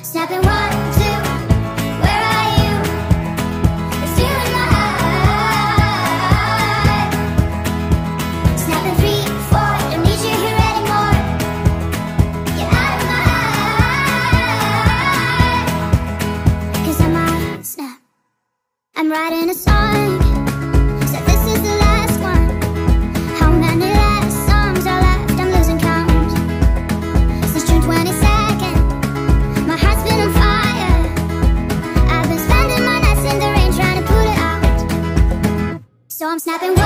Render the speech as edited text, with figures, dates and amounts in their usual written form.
Snapping 1, 2, where are you? It's you in my heart. Snapping 3, 4, don't need you here anymore. You're out of my heart. 'Cause I'm a snap. I'm writing a song, so this is the last one. How many last songs are left? I'm losing count. Since June 22nd, my heart's been on fire. I've been spending my nights in the rain trying to put it out. So I'm snapping.